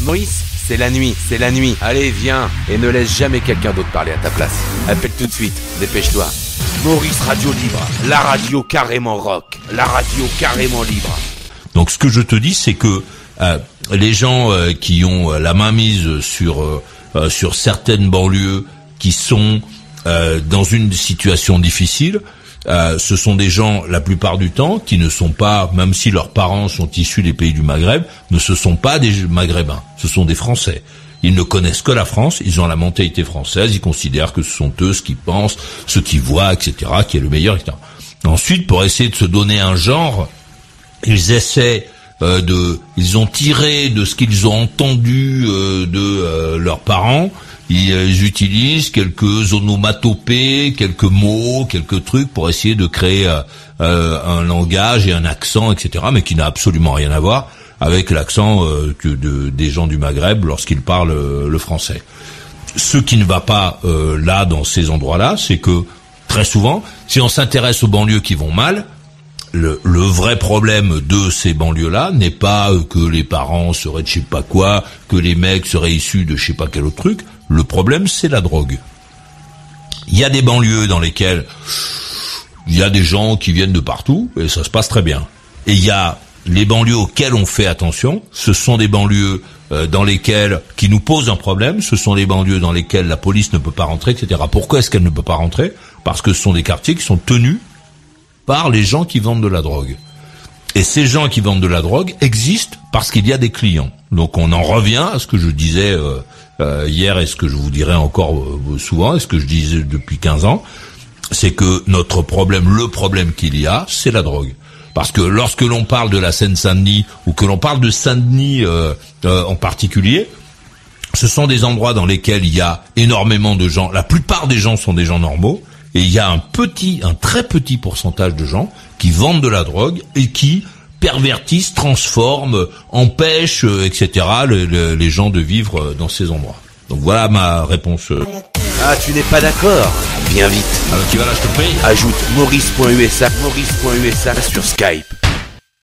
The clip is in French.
Maurice, c'est la nuit. Allez, viens, et ne laisse jamais quelqu'un d'autre parler à ta place. Appelle tout de suite, dépêche-toi. Maurice Radio Libre, la radio carrément rock, la radio carrément libre. Donc ce que je te dis, c'est que les gens qui ont la main mise sur certaines banlieues qui sont dans une situation difficile, ce sont des gens, la plupart du temps, qui ne sont pas, même si leurs parents sont issus des pays du Maghreb, ne se sont pas des Maghrébins, ce sont des Français. Ils ne connaissent que la France, ils ont la mentalité française, ils considèrent que ce sont eux ce qu'ils pensent, ce qu'ils voient, etc., qui est le meilleur, etc. Ensuite, pour essayer de se donner un genre, ils essaient ils ont tiré de ce qu'ils ont entendu de leurs parents. Ils utilisent quelques onomatopées, quelques mots, quelques trucs pour essayer de créer un langage et un accent, etc., mais qui n'a absolument rien à voir avec l'accent des gens du Maghreb lorsqu'ils parlent le français. Ce qui ne va pas là, dans ces endroits-là, c'est que très souvent, si on s'intéresse aux banlieues qui vont mal, le vrai problème de ces banlieues-là n'est pas que les parents seraient de je sais pas quoi, que les mecs seraient issus de je sais pas quel autre truc. Le problème, c'est la drogue. Il y a des banlieues dans lesquelles il y a des gens qui viennent de partout et ça se passe très bien. Et il y a les banlieues auxquelles on fait attention. Ce sont des banlieues dans lesquelles qui nous posent un problème. Ce sont des banlieues dans lesquelles la police ne peut pas rentrer, etc. Pourquoi est-ce qu'elle ne peut pas rentrer ? Parce que ce sont des quartiers qui sont tenus par les gens qui vendent de la drogue. Et ces gens qui vendent de la drogue existent parce qu'il y a des clients. Donc on en revient à ce que je disais hier et ce que je vous dirai encore souvent et ce que je disais depuis 15 ans, c'est que notre problème, le problème qu'il y a, c'est la drogue. Parce que lorsque l'on parle de la Seine-Saint-Denis ou que l'on parle de Saint-Denis en particulier, ce sont des endroits dans lesquels il y a énormément de gens. La plupart des gens sont des gens normaux. Et il y a un très petit pourcentage de gens qui vendent de la drogue et qui pervertissent, transforment, empêchent, etc. les gens de vivre dans ces endroits. Donc voilà ma réponse. Ah, tu n'es pas d'accord ? Viens vite. Alors tu vas là, je te prie. Ajoute maurice.usa sur Skype.